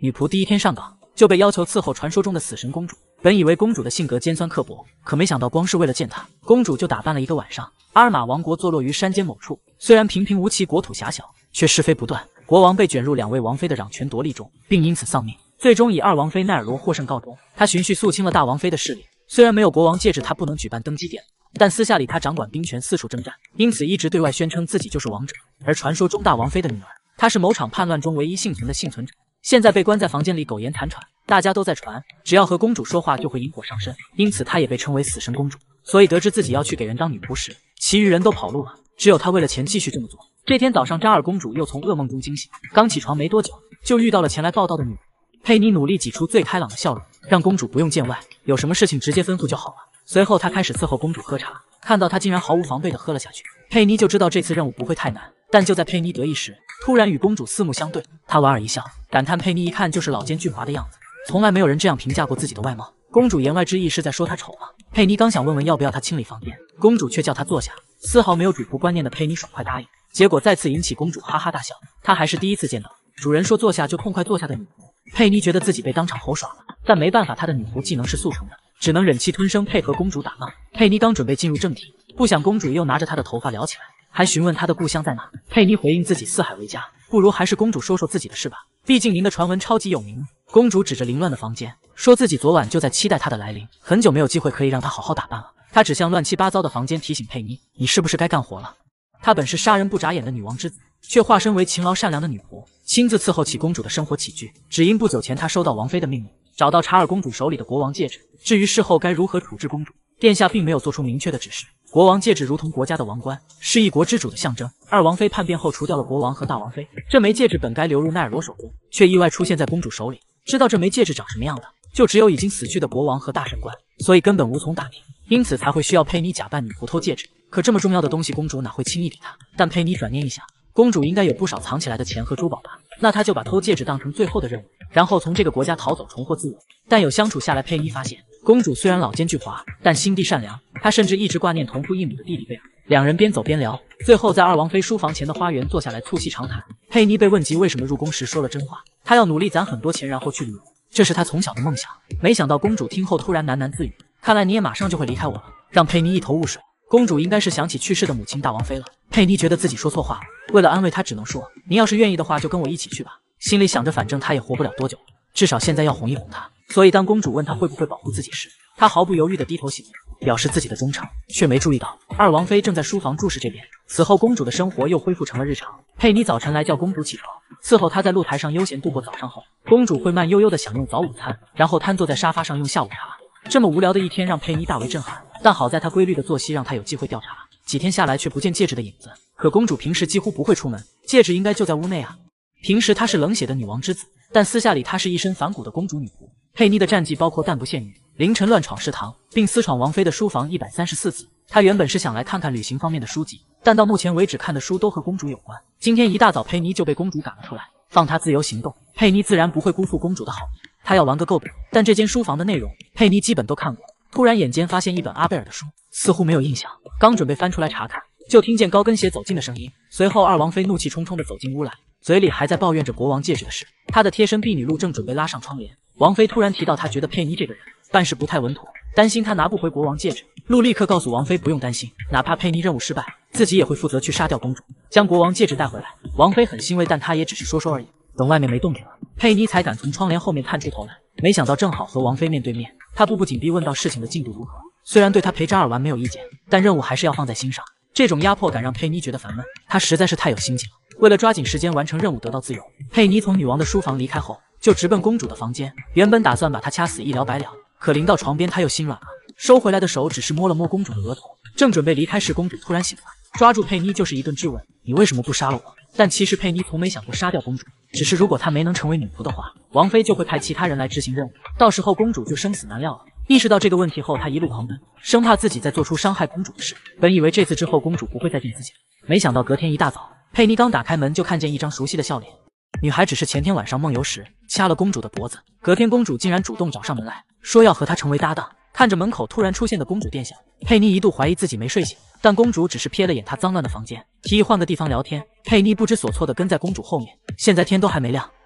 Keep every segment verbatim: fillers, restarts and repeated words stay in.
女仆第一天上岗就被要求伺候传说中的死神公主。本以为公主的性格尖酸刻薄，可没想到光是为了见她，公主就打扮了一个晚上。阿尔玛王国坐落于山间某处，虽然平平无奇，国土狭小，却是非不断。国王被卷入两位王妃的攘权夺利中，并因此丧命。最终以二王妃奈尔罗获胜告终。他循序肃清了大王妃的势力，虽然没有国王戒指，他不能举办登基典礼，但私下里他掌管兵权，四处征战，因此一直对外宣称自己就是王者。而传说中大王妃的女儿，她是某场叛乱中唯一幸存的幸存者，现在被关在房间里苟延残喘。大家都在传，只要和公主说话就会引火上身，因此她也被称为死神公主。所以得知自己要去给人当女仆时，其余人都跑路了，只有她为了钱继续这么做。这天早上，扎尔公主又从噩梦中惊醒，刚起床没多久，就遇到了前来报道的女仆。佩妮努力挤出最开朗的笑容，让公主不用见外，有什么事情直接吩咐就好了。随后她开始伺候公主喝茶，看到她竟然毫无防备地喝了下去，佩妮就知道这次任务不会太难。但就在佩妮得意时，突然与公主四目相对，她莞尔一笑，感叹佩妮一看就是老奸巨猾的样子，从来没有人这样评价过自己的外貌。公主言外之意是在说她丑吗？佩妮刚想问问要不要她清理房间，公主却叫她坐下。丝毫没有主仆观念的佩妮爽快答应，结果再次引起公主哈哈大笑。她还是第一次见到主人说坐下就痛快坐下的女仆。佩妮觉得自己被当场吼耍了，但没办法，她的女仆技能是速成的，只能忍气吞声配合公主打闹。佩妮刚准备进入正题，不想公主又拿着她的头发聊起来，还询问她的故乡在哪。佩妮回应自己四海为家，不如还是公主说说自己的事吧，毕竟您的传闻超级有名。公主指着凌乱的房间，说自己昨晚就在期待她的来临，很久没有机会可以让她好好打扮了。她指向乱七八糟的房间，提醒佩妮，你是不是该干活了？她本是杀人不眨眼的女王之子，却化身为勤劳善良的女仆，亲自伺候起公主的生活起居。只因不久前她收到王妃的命令，找到查尔公主手里的国王戒指。至于事后该如何处置公主，殿下并没有做出明确的指示。国王戒指如同国家的王冠，是一国之主的象征。二王妃叛变后除掉了国王和大王妃，这枚戒指本该流入奈尔罗手中，却意外出现在公主手里。知道这枚戒指长什么样的，就只有已经死去的国王和大神官，所以根本无从打听，因此才会需要佩妮假扮女仆偷戒指。可这么重要的东西，公主哪会轻易给她？但佩妮转念一想，公主应该有不少藏起来的钱和珠宝吧，那她就把偷戒指当成最后的任务，然后从这个国家逃走，重获自我。但有相处下来，佩妮发现公主虽然老奸巨猾，但心地善良，她甚至一直挂念同父异母的弟弟贝尔。两人边走边聊，最后在二王妃书房前的花园坐下来促膝长谈。佩妮被问及为什么入宫时说了真话，她要努力攒很多钱然后去旅游，这是她从小的梦想。没想到公主听后突然喃喃自语，看来你也马上就会离开我了，让佩妮一头雾水。公主应该是想起去世的母亲大王妃了。佩妮觉得自己说错话了，为了安慰她，只能说您要是愿意的话就跟我一起去吧。心里想着反正她也活不了多久，至少现在要哄一哄她。所以当公主问她会不会保护自己时，她毫不犹豫地低头行礼，表示自己的忠诚，却没注意到二王妃正在书房注视这边。此后公主的生活又恢复成了日常。佩妮早晨来叫公主起床，伺候她在露台上悠闲度过早上后，公主会慢悠悠地享用早午餐，然后瘫坐在沙发上用下午茶。这么无聊的一天让佩妮大为震撼，但好在她规律的作息让她有机会调查。几天下来却不见戒指的影子，可公主平时几乎不会出门，戒指应该就在屋内啊。平时她是冷血的女王之子，但私下里她是一身反骨的公主女仆。佩妮的战绩包括但不限于凌晨乱闯食堂，并私闯王妃的书房一百三十四次。她原本是想来看看旅行方面的书籍，但到目前为止看的书都和公主有关。今天一大早佩妮就被公主赶了出来，放她自由行动。佩妮自然不会辜负公主的好意，她要玩个够本。但这间书房的内容佩妮基本都看过，突然眼尖发现一本阿贝尔的书，似乎没有印象，刚准备翻出来查看，就听见高跟鞋走近的声音。随后二王妃怒气冲冲地走进屋来，嘴里还在抱怨着国王戒指的事。她的贴身婢女露正准备拉上窗帘，王妃突然提到她觉得佩妮这个人办事不太稳妥，担心她拿不回国王戒指。露立刻告诉王妃不用担心，哪怕佩妮任务失败，自己也会负责去杀掉公主，将国王戒指带回来。王妃很欣慰，但她也只是说说而已。等外面没动静了，佩妮才敢从窗帘后面探出头来，没想到正好和王妃面对面。她步步紧逼问到事情的进度如何，虽然对她陪扎尔玩没有意见，但任务还是要放在心上。这种压迫感让佩妮觉得烦闷，她实在是太有心计了。为了抓紧时间完成任务得到自由，佩妮从女王的书房离开后，就直奔公主的房间。原本打算把她掐死一了百了，可临到床边她又心软了，收回来的手只是摸了摸公主的额头。正准备离开时，公主突然醒来，抓住佩妮就是一顿质问，你为什么不杀了我？但其实佩妮从没想过杀掉公主，只是如果她没能成为女仆的话，王妃就会派其他人来执行任务，到时候公主就生死难料了。意识到这个问题后，她一路狂奔，生怕自己再做出伤害公主的事。本以为这次之后公主不会再见自己了，没想到隔天一大早，佩妮刚打开门就看见一张熟悉的笑脸。女孩只是前天晚上梦游时掐了公主的脖子，隔天公主竟然主动找上门来，说要和她成为搭档。看着门口突然出现的公主殿下，佩妮一度怀疑自己没睡醒，但公主只是瞥了眼她脏乱的房间，提议换个地方聊天。佩妮不知所措地跟在公主后面。现在天都还没亮，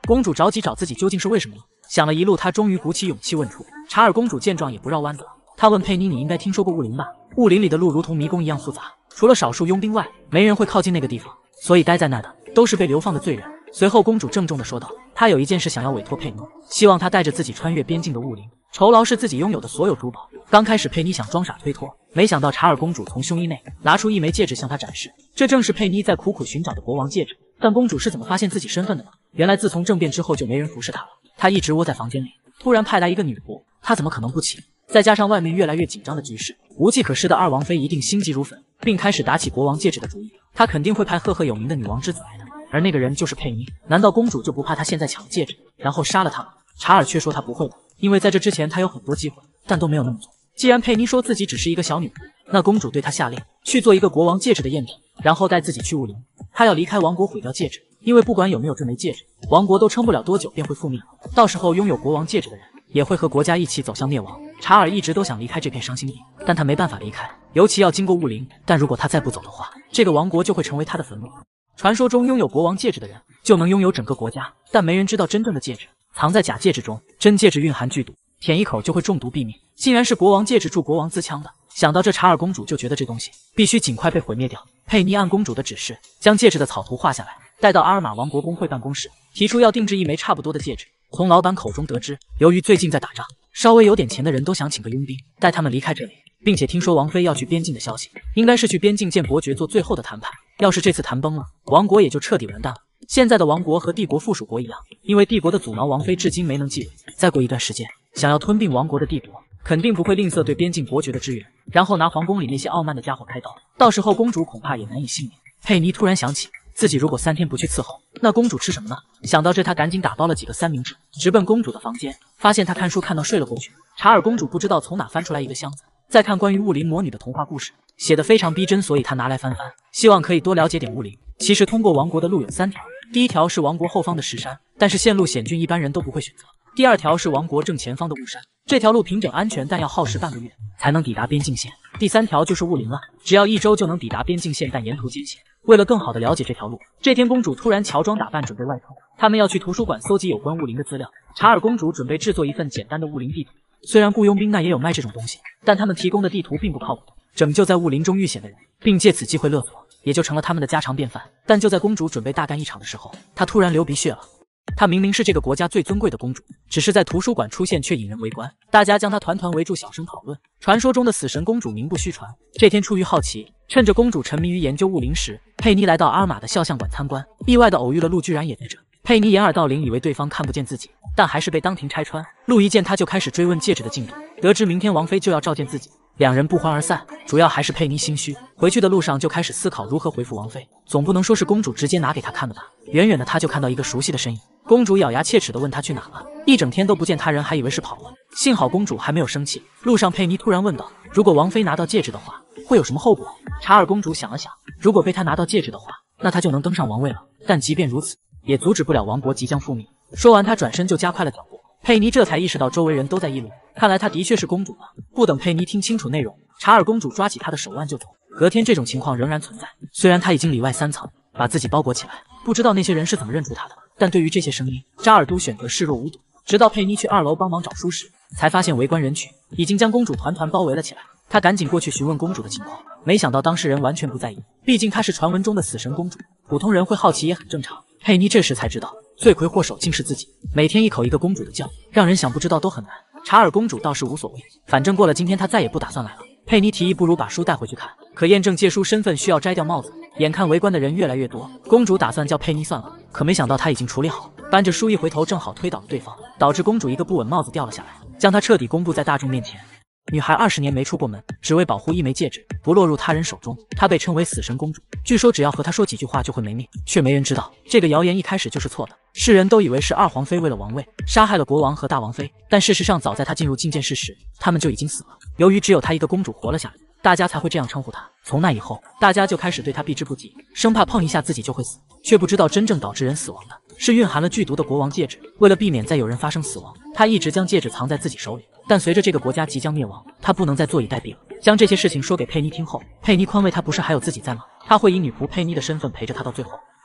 公主着急找自己究竟是为什么了，想了一路，她终于鼓起勇气问出。查尔公主见状也不绕弯子了，她问佩妮：“你应该听说过雾林吧？雾林里的路如同迷宫一样复杂，除了少数佣兵外，没人会靠近那个地方，所以待在那的都是被流放的罪人。”随后，公主郑重地说道：“她有一件事想要委托佩妮，希望她带着自己穿越边境的雾林，酬劳是自己拥有的所有珠宝。”刚开始佩妮想装傻推脱，没想到查尔公主从胸衣内拿出一枚戒指向她展示，这正是佩妮在苦苦寻找的国王戒指。但公主是怎么发现自己身份的呢？原来自从政变之后就没人服侍她了，她一直窝在房间里，突然派来一个女仆，她怎么可能不请？再加上外面越来越紧张的局势，无计可施的二王妃一定心急如焚，并开始打起国王戒指的主意。她肯定会派赫赫有名的女王之子来的，而那个人就是佩妮。难道公主就不怕她现在抢戒指，然后杀了她吗？查尔却说他不会的，因为在这之前他有很多机会，但都没有那么做。既然佩妮说自己只是一个小女仆，那公主对她下令去做一个国王戒指的赝品，然后带自己去雾林。她要离开王国，毁掉戒指，因为不管有没有这枚戒指，王国都撑不了多久便会覆灭。到时候拥有国王戒指的人也会和国家一起走向灭亡。查尔一直都想离开这片伤心地，但他没办法离开，尤其要经过雾林。但如果他再不走的话，这个王国就会成为他的坟墓。传说中拥有国王戒指的人就能拥有整个国家，但没人知道真正的戒指藏在假戒指中，真戒指蕴含剧毒，舔一口就会中毒毙命。竟然是国王戒指助国王自戕的。想到这，查尔公主就觉得这东西必须尽快被毁灭掉。佩妮按公主的指示，将戒指的草图画下来，带到阿尔玛王国工会办公室，提出要定制一枚差不多的戒指。从老板口中得知，由于最近在打仗，稍微有点钱的人都想请个佣兵带他们离开这里，并且听说王妃要去边境的消息，应该是去边境见伯爵做最后的谈判。要是这次谈崩了，王国也就彻底完蛋了。现在的王国和帝国附属国一样，因为帝国的阻挠，王妃至今没能继位。再过一段时间，想要吞并王国的帝国肯定不会吝啬对边境伯爵的支援，然后拿皇宫里那些傲慢的家伙开刀，到时候公主恐怕也难以幸免。佩妮突然想起，自己如果三天不去伺候，那公主吃什么呢？想到这，她赶紧打包了几个三明治，直奔公主的房间。发现她看书看到睡了过去。查尔公主不知道从哪翻出来一个箱子，再看关于雾林魔女的童话故事，写得非常逼真，所以她拿来翻翻，希望可以多了解点雾林。其实通过王国的路有三条，第一条是王国后方的石山，但是线路险峻，一般人都不会选择。第二条是王国正前方的雾山，这条路平整安全，但要耗时半个月才能抵达边境线。第三条就是雾林了，只要一周就能抵达边境线，但沿途艰险。为了更好的了解这条路，这天公主突然乔装打扮准备外出，他们要去图书馆搜集有关雾林的资料。查尔公主准备制作一份简单的雾林地图，虽然雇佣兵那也有卖这种东西，但他们提供的地图并不靠谱，拯救在雾林中遇险的人，并借此机会勒索，也就成了他们的家常便饭。但就在公主准备大干一场的时候，她突然流鼻血了。她明明是这个国家最尊贵的公主，只是在图书馆出现却引人围观，大家将她团团围住，小声讨论。传说中的死神公主名不虚传。这天出于好奇，趁着公主沉迷于研究雾林时，佩妮来到阿尔玛的肖像馆参观，意外的偶遇了鹿，居然也在这。佩妮掩耳盗铃，以为对方看不见自己，但还是被当庭拆穿。鹿一见她就开始追问戒指的进度，得知明天王妃就要召见自己，两人不欢而散。主要还是佩妮心虚，回去的路上就开始思考如何回复王妃，总不能说是公主直接拿给她看的吧。远远的她就看到一个熟悉的身影，公主咬牙切齿地问她去哪了，一整天都不见他人，还以为是跑了。幸好公主还没有生气。路上佩妮突然问道，如果王妃拿到戒指的话，会有什么后果？查尔公主想了想，如果被她拿到戒指的话，那她就能登上王位了，但即便如此，也阻止不了王国即将覆灭。说完，她转身就加快了脚步。佩妮这才意识到周围人都在议论，看来她的确是公主了。不等佩妮听清楚内容，查尔公主抓起她的手腕就走。隔天这种情况仍然存在，虽然她已经里外三层把自己包裹起来，不知道那些人是怎么认出她的，但对于这些声音，扎尔都选择视若无睹。直到佩妮去二楼帮忙找书时，才发现围观人群已经将公主团团包围了起来。她赶紧过去询问公主的情况，没想到当事人完全不在意，毕竟她是传闻中的死神公主，普通人会好奇也很正常。佩妮这时才知道，罪魁祸首竟是自己，每天一口一个公主的叫，让人想不知道都很难。查尔公主倒是无所谓，反正过了今天她再也不打算来了。佩妮提议不如把书带回去看，可验证借书身份需要摘掉帽子。眼看围观的人越来越多，公主打算叫佩妮算了，可没想到她已经处理好，搬着书一回头正好推倒了对方，导致公主一个不稳，帽子掉了下来，将她彻底公布在大众面前。女孩二十年没出过门，只为保护一枚戒指不落入他人手中，她被称为死神公主。据说只要和她说几句话就会没命，却没人知道这个谣言一开始就是错的。世人都以为是二皇妃为了王位杀害了国王和大王妃，但事实上早在她进入禁剑室时，他们就已经死了。由于只有她一个公主活了下来，大家才会这样称呼她。从那以后，大家就开始对她避之不及，生怕碰一下自己就会死，却不知道真正导致人死亡的是蕴含了剧毒的国王戒指。为了避免再有人发生死亡，她一直将戒指藏在自己手里。但随着这个国家即将灭亡，她不能再坐以待毙了。将这些事情说给佩妮听后，佩妮宽慰她，不是还有自己在吗？她会以女仆佩妮的身份陪着她到最后。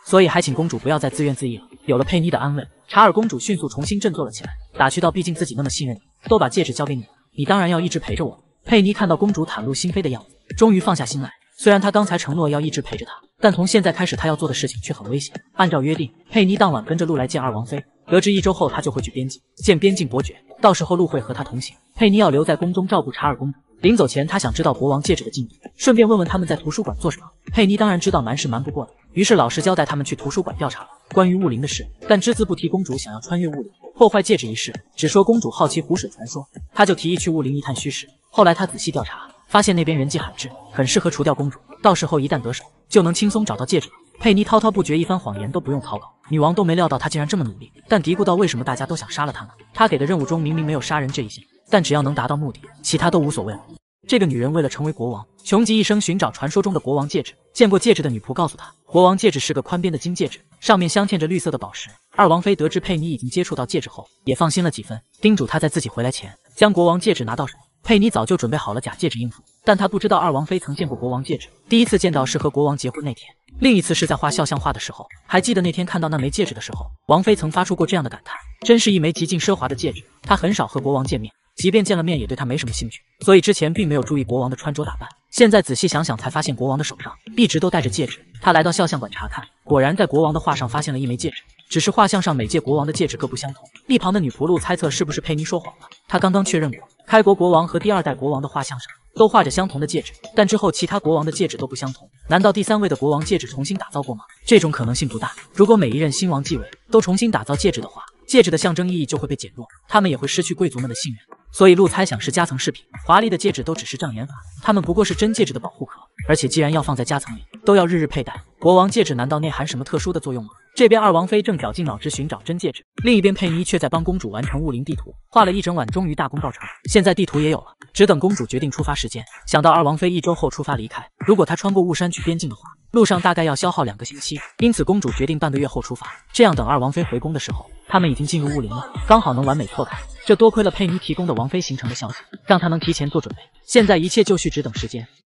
所以还请公主不要再自怨自艾了。有了佩妮的安慰，查尔公主迅速重新振作了起来，打趣道：“毕竟自己那么信任你，都把戒指交给你了，你当然要一直陪着我。”佩妮看到公主袒露心扉的样子，终于放下心来。虽然她刚才承诺要一直陪着她，但从现在开始她要做的事情却很危险。按照约定，佩妮当晚跟着路来见二王妃，得知一周后她就会去边境见边境伯爵，到时候路会和她同行。佩妮要留在宫中照顾查尔公主。临走前，她想知道国王戒指的进度，顺便问问他们在图书馆做什么。佩妮当然知道瞒是瞒不过的，于是老实交代他们去图书馆调查了关于雾灵的事，但只字不提公主想要穿越雾灵破坏戒指一事，只说公主好奇湖水传说，他就提议去雾灵一探虚实。后来他仔细调查，发现那边人迹罕至，很适合除掉公主，到时候一旦得手，就能轻松找到戒指了。佩妮滔滔不绝一番谎言都不用草稿，女王都没料到她竟然这么努力，但嘀咕到为什么大家都想杀了她呢？她给的任务中明明没有杀人这一项，但只要能达到目的，其他都无所谓了。这个女人为了成为国王，穷极一生寻找传说中的国王戒指。见过戒指的女仆告诉她，国王戒指是个宽边的金戒指，上面镶嵌着绿色的宝石。二王妃得知佩妮已经接触到戒指后，也放心了几分，叮嘱她在自己回来前将国王戒指拿到手。佩妮早就准备好了假戒指应付，但她不知道二王妃曾见过国王戒指，第一次见到是和国王结婚那天，另一次是在画肖像画的时候。还记得那天看到那枚戒指的时候，王妃曾发出过这样的感叹：真是一枚极尽奢华的戒指。她很少和国王见面，即便见了面也对他没什么兴趣，所以之前并没有注意国王的穿着打扮。现在仔细想想，才发现国王的手上一直都戴着戒指。他来到肖像馆查看，果然在国王的画上发现了一枚戒指，只是画像上每届国王的戒指各不相同。一旁的女仆路猜测是不是佩妮说谎了，她刚刚确认过，开国国王和第二代国王的画像上都画着相同的戒指，但之后其他国王的戒指都不相同。难道第三位的国王戒指重新打造过吗？这种可能性不大。如果每一任新王继位都重新打造戒指的话，戒指的象征意义就会被减弱，他们也会失去贵族们的信任。所以路猜想是夹层饰品，华丽的戒指都只是障眼法，它们不过是真戒指的保护壳。而且既然要放在夹层里，都要日日佩戴，国王戒指难道内含什么特殊的作用吗？这边二王妃正绞尽脑汁寻找真戒指，另一边佩妮却在帮公主完成雾灵地图，画了一整晚，终于大功告成。现在地图也有了，只等公主决定出发时间。想到二王妃一周后出发离开，如果她穿过雾山去边境的话，路上大概要消耗两个星期，因此公主决定半个月后出发，这样等二王妃回宫的时候，他们已经进入雾灵了，刚好能完美错开。这多亏了佩妮提供的王妃行程的消息，让她能提前做准备。现在一切就绪，只等时间。